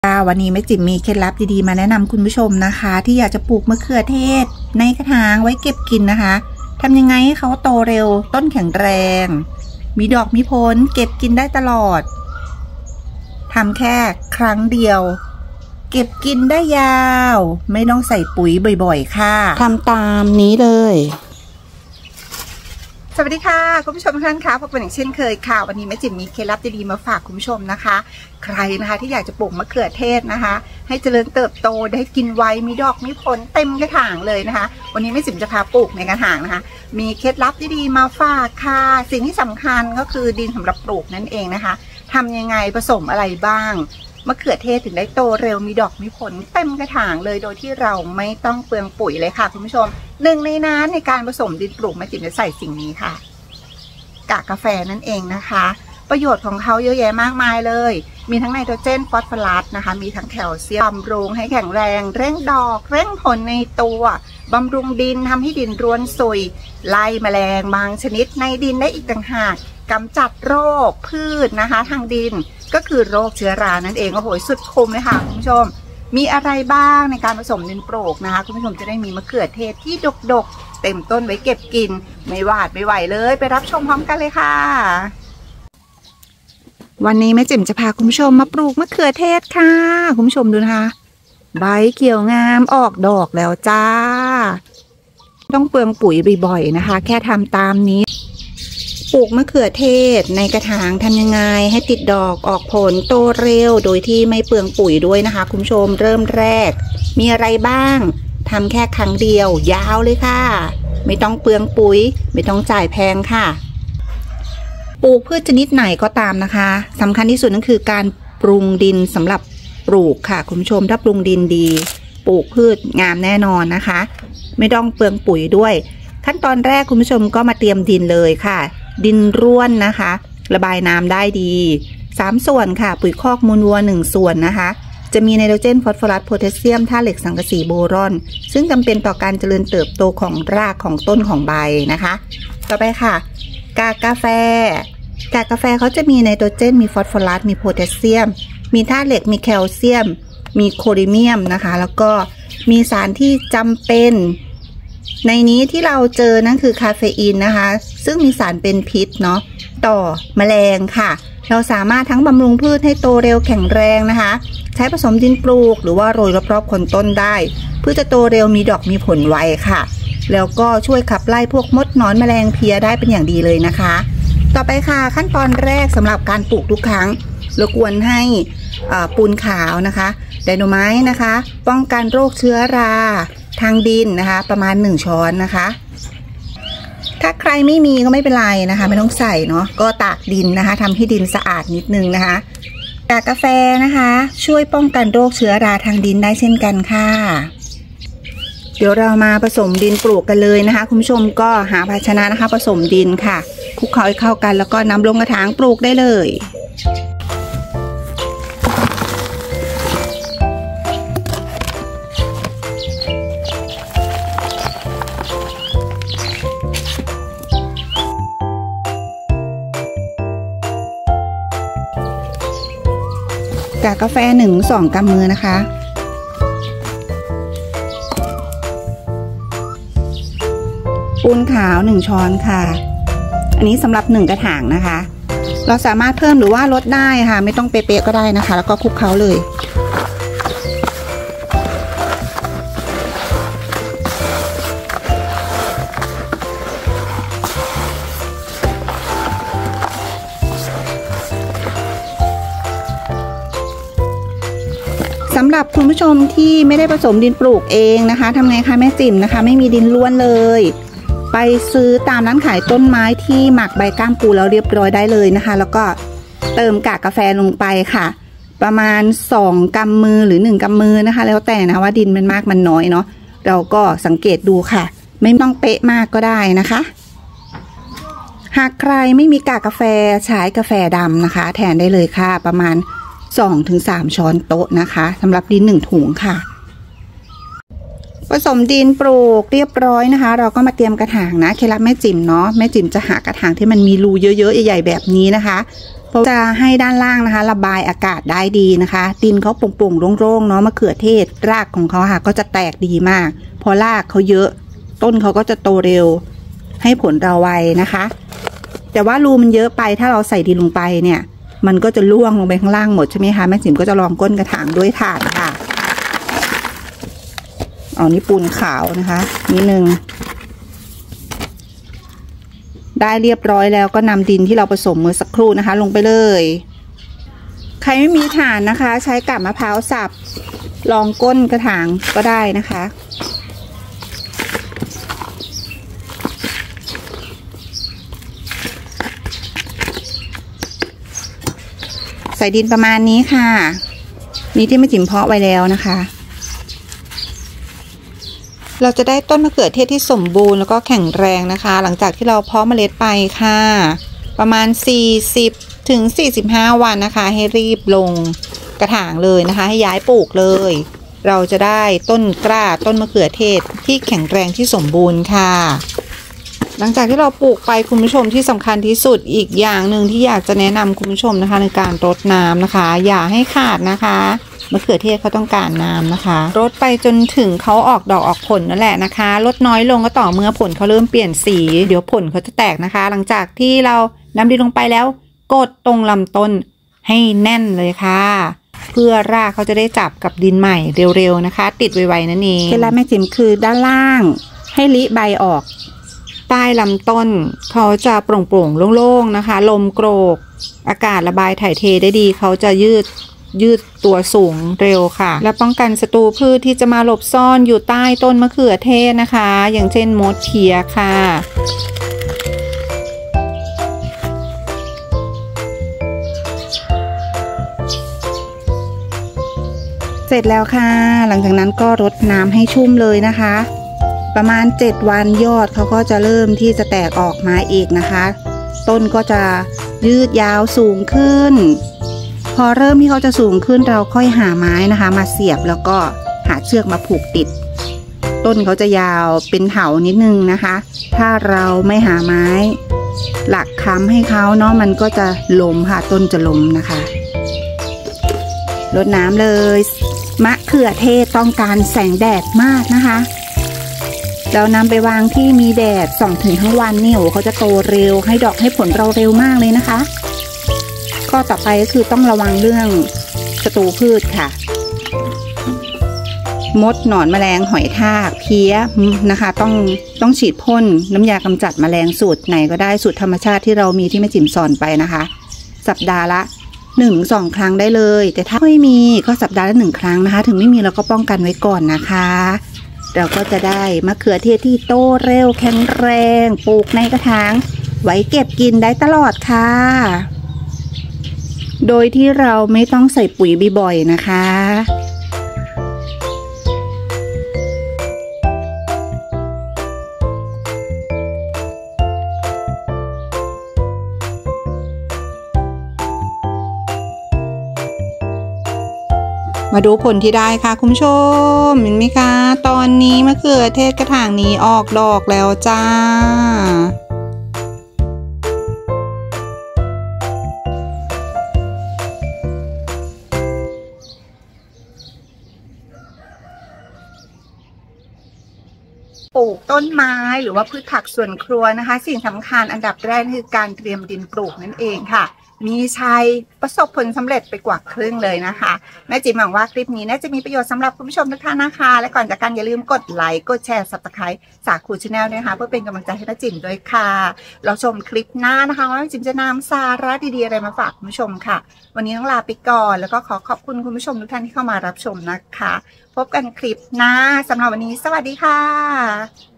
วันนี้แม่จิ๋มมีเคล็ดลับดีๆมาแนะนำคุณผู้ชมนะคะที่อยากจะปลูกมะเขือเทศในกระถางไว้เก็บกินนะคะทำยังไงให้เขาโตเร็วต้นแข็งแรงมีดอกมีผลเก็บกินได้ตลอดทำแค่ครั้งเดียวเก็บกินได้ยาวไม่ต้องใส่ปุ๋ยบ่อยๆค่ะทำตามนี้เลยสวัสดีค่ะคุณผู้ชมทุกท่านคะพบกันอย่างเช่นเคยค่ะวันนี้แม่จิ๋มมีเคล็ดลับดีๆมาฝากคุณผู้ชมนะคะใครนะคะที่อยากจะปลูกมะเขือเทศนะคะให้เจริญเติบโตได้กินไวมีดอกมีผลเต็มกระถางเลยนะคะวันนี้แม่จิ๋มจะพาปลูกในกระถางนะคะมีเคล็ดลับดีๆมาฝากค่ะสิ่งที่สำคัญก็คือดินสำหรับปลูกนั่นเองนะคะทำยังไงผสมอะไรบ้างมะเขือเทศถึงได้โตเร็วมีดอกมีผลเต็มกระถางเลยโดยที่เราไม่ต้องเปลืองปุ๋ยเลยค่ะคุณผู้ชมหนึ่งในนั้นในการผสมดินปลูกแม่จิ๋มจะใส่สิ่งนี้ค่ะกากกาแฟนั่นเองนะคะประโยชน์ของเขาเยอะแยะมากมายเลยมีทั้งไนโตรเจนฟอสฟอรัสนะคะมีทั้งแคลเซียมบำรุงให้แข็งแรงเร่งดอกเร่งผลในตัวบำรุงดินทำให้ดินร่วนซุยไล่แมลงบางชนิดในดินได้อีกต่างหากกำจัดโรคพืชนะคะทางดินก็คือโรคเชื้อรานั่นเองโอ้โหสุดคุ้มเลยค่ะคุณผู้ชมมีอะไรบ้างในการผสมดินปลูกนะคะคุณผู้ชมจะได้มีมะเขือเทศที่ดกๆเต็มต้นไว้เก็บกินไม่หวาดไม่ไหวเลยไปรับชมพร้อมกันเลยค่ะวันนี้แม่จิ๋มจะพาคุณผู้ชมมาปลูกมะเขือเทศค่ะคุณผู้ชมดูนะคะใบเขียวงามออกดอกแล้วจ้าต้องเปลืองปุ๋ยบ่อยๆนะคะแค่ทำตามนี้ปลูกมะเขือเทศในกระถางทำยังไงให้ติดดอกออกผลโตเร็วโดยที่ไม่เปลืองปุ๋ยด้วยนะคะคุณผู้ชมเริ่มแรกมีอะไรบ้างทำแค่ครั้งเดียวยาวเลยค่ะไม่ต้องเปลืองปุ๋ยไม่ต้องจ่ายแพงค่ะปลูกพืชชนิดไหนก็ตามนะคะสำคัญที่สุดนั่นคือการปรุงดินสำหรับปลูกค่ะคุณผู้ชมถ้าปรุงดินดีปลูกพืชงามแน่นอนนะคะไม่ต้องเปลืองปุ๋ยด้วยขั้นตอนแรกคุณผู้ชมก็มาเตรียมดินเลยค่ะดินร่วนนะคะระบายน้ำได้ดี3ส่วนค่ะปุ๋ยคอกมูลวัว1ส่วนนะคะจะมีไนโตรเจนฟอสฟอรัสโพแทสเซียมธาตุเหล็กสังกะสีโบรอนซึ่งจำเป็นต่อการเจริญเติบโตของรากของต้นของใบนะคะต่อไปค่ะกากกาแฟเขาจะมีไนโตรเจนมีฟอสฟอรัสมีโพแทสเซียมมีธาตุเหล็กมีแคลเซียมมีโคลิเมียมนะคะแล้วก็มีสารที่จำเป็นในนี้ที่เราเจอนั่นคือคาเฟอีนนะคะซึ่งมีสารเป็นพิษเนาะต่อแมลงค่ะเราสามารถทั้งบำรุงพืชให้โตเร็วแข็งแรงนะคะใช้ผสมดินปลูกหรือว่าโรยรอบๆคนต้นได้เพื่อจะโตเร็วมีดอกมีผลไวค่ะแล้วก็ช่วยขับไล่พวกมดหนอนแมลงเพลี้ยได้เป็นอย่างดีเลยนะคะต่อไปค่ะขั้นตอนแรกสำหรับการปลูกทุกครั้งเราควรให้ปูนขาวนะคะไดโนไมต์นะคะป้องกันโรคเชื้อราทางดินนะคะประมาณ1ช้อนนะคะถ้าใครไม่มีก็ไม่เป็นไรนะคะไม่ต้องใส่เนาะก็ตากดินนะคะทำให้ดินสะอาดนิดนึงนะคะกากกาแฟนะคะช่วยป้องกันโรคเชื้อราทางดินได้เช่นกันค่ะเดี๋ยวเรามาผสมดินปลูกกันเลยนะคะคุณผู้ชมก็หาภาชนะนะคะผสมดินค่ะคลุกเคล้าให้เข้ากันแล้วก็นำลงกระถางปลูกได้เลยกากกาแฟ1-2 กำมือนะคะปูนขาว1ช้อนค่ะอันนี้สำหรับ1กระถางนะคะเราสามารถเพิ่มหรือว่าลดได้ค่ะไม่ต้องเป๊ะๆก็ได้นะคะแล้วก็คลุกเคล้าเลยสำหรับคุณผู้ชมที่ไม่ได้ผสมดินปลูกเองนะคะทำไงคะแม่จิ๋มนะคะไม่มีดินล้วนเลยไปซื้อตามร้านขายต้นไม้ที่หมักใบก้ามปูแล้วเรียบร้อยได้เลยนะคะแล้วก็เติมกากกาแฟลงไปค่ะประมาณ2 กำมือหรือ1 กำมือนะคะแล้วแต่นะว่าดินมันมากมันน้อยเนาะเราก็สังเกตดูค่ะไม่ต้องเป๊ะมากก็ได้นะคะหากใครไม่มีกากกาแฟใช้กาแฟดำนะคะแทนได้เลยค่ะประมาณ2-3 ช้อนโต๊ะนะคะสำหรับดิน1 ถุงค่ะผสมดินปลูกเรียบร้อยนะคะเราก็มาเตรียมกระถางนะเคล็ดลับแม่จิ๋มเนาะแม่จิ๋มจะหากระถางที่มันมีรูเยอะๆใหญ่ๆแบบนี้นะคะเพราะจะให้ด้านล่างนะคะระบายอากาศได้ดีนะคะดินเขาโปร่งๆโล่งๆเนาะมะเขือเทศรากของเขาค่ะก็จะแตกดีมากพอรากเขาเยอะต้นเขาก็จะโตเร็วให้ผลเราไวนะคะแต่ว่ารูมันเยอะไปถ้าเราใส่ดินลงไปเนี่ยมันก็จะล่วงลงไปข้างล่างหมดใช่ไหมคะแม่จิ๋มก็จะลองก้นกระถางด้วยถ่านค่ะนี่ปูนขาวนะคะนิดนึงได้เรียบร้อยแล้วก็นำดินที่เราผสมเมื่อสักครู่นะคะลงไปเลยใครไม่มีถ่านนะคะใช้กาบมะพร้าวสับลองก้นกระถางก็ได้นะคะใส่ดินประมาณนี้ค่ะนี่ที่แม่จิ๋มเพาะไว้แล้วนะคะเราจะได้ต้นมะเขือเทศที่สมบูรณ์แล้วก็แข็งแรงนะคะหลังจากที่เราเพาะเมล็ดไปค่ะประมาณ40 ถึง 45 วันนะคะให้รีบลงกระถางเลยนะคะให้ย้ายปลูกเลยเราจะได้ต้นกล้าต้นมะเขือเทศที่แข็งแรงที่สมบูรณ์ค่ะหลังจากที่เราปลูกไปคุณผู้ชมที่สำคัญที่สุดอีกอย่างหนึ่งที่อยากจะแนะนำคุณผู้ชมนะคะในการรดน้ำนะคะอย่าให้ขาดนะคะมะเขือเทศเขาต้องการน้ำนะคะรดไปจนถึงเขาออกดอกออกผลนั่นแหละนะคะลดน้อยลงก็ต่อเมื่อผลเขาเริ่มเปลี่ยนสีเดี๋ยวผลเขาจะแตกนะคะหลังจากที่เรานำดินลงไปแล้วกดตรงลำต้นให้แน่นเลยค่ะเพื่อรากเขาจะได้จับกับดินใหม่เร็วๆนะคะติดไวๆนั่นเองเคล็ดลับแม่จิ๋มคือด้านล่างให้ลิใบออกใต้ลำต้นเขาจะโปร่งๆโล่งๆนะคะลมโกรกอากาศระบายถ่ายเทได้ดีเขาจะยืดตัวสูงเร็วค่ะและป้องกันศัตรูพืชที่จะมาหลบซ่อนอยู่ใต้ต้นมะเขือเทศนะคะอย่างเช่นมดเขียค่ะเสร็จแล้วค่ะหลังจากนั้นก็รดน้ำให้ชุ่มเลยนะคะประมาณ7 วันยอดเขาก็จะเริ่มที่จะแตกออกมาอีกนะคะต้นก็จะยืดยาวสูงขึ้นพอเริ่มที่เขาจะสูงขึ้นเราค่อยหาไม้นะคะมาเสียบแล้วก็หาเชือกมาผูกติดต้นเขาจะยาวเป็นเถานิดนึงนะคะถ้าเราไม่หาไม้หลักค้ำให้เขาเนาะมันก็จะล้มค่ะต้นจะล้มนะคะรดน้ำเลยมะเขือเทศต้องการแสงแดดมากนะคะเรานำไปวางที่มีแดดส่องถึงทั้งวันเนี่ยเขาจะโตเร็วให้ดอกให้ผลเราเร็วมากเลยนะคะข้อต่อไปก็คือต้องระวังเรื่องศัตรูพืชค่ะมดหนอนแมลงหอยทากเพี้ยนะคะต้องฉีดพ่นน้ำยากำจัดแมลงสูตรไหนก็ได้สูตรธรรมชาติที่เรามีที่แม่จิ๋มสอนไปนะคะสัปดาห์ละ1-2 ครั้งได้เลยแต่ถ้าไม่มีก็สัปดาห์ละ1 ครั้งนะคะถึงไม่มีเราก็ป้องกันไว้ก่อนนะคะเราก็จะได้มะเขือเทศที่โตเร็วแข็งแรงปลูกในกระถางไว้เก็บกินได้ตลอดค่ะโดยที่เราไม่ต้องใส่ปุ๋ยบ่อยๆนะคะมาดูผลที่ได้ค่ะคุณผู้ชมเห็นไหมคะตอนนี้มะเขือเทศกระถางนี้ออกดอกแล้วจ้าปลูกต้นไม้หรือว่าพืชผักสวนครัวนะคะสิ่งสำคัญอันดับแรกคือการเตรียมดินปลูกนั่นเองค่ะมีชัยประสบผลสำเร็จไปกว่าครึ่งเลยนะคะแม่จิ๋มหวังว่าคลิปนี้น่าจะมีประโยชน์สำหรับคุณผู้ชมทุกท่านนะคะและก่อนจากกันอย่าลืมกดไลค์กดแชร์ Subscribe สาคูชาแนลด้วยนะคะเพื่อเป็นกำลังใจให้แม่จิ๋มด้วยค่ะเราชมคลิปหน้านะคะว่าแม่จิ๋มจะนำสาระดีๆอะไรมาฝากคุณผู้ชมค่ะวันนี้ต้องลาไปก่อนแล้วก็ขอขอบคุณคุณผู้ชมทุกท่านที่เข้ามารับชมนะคะพบกันคลิปหน้าสำหรับวันนี้สวัสดีค่ะ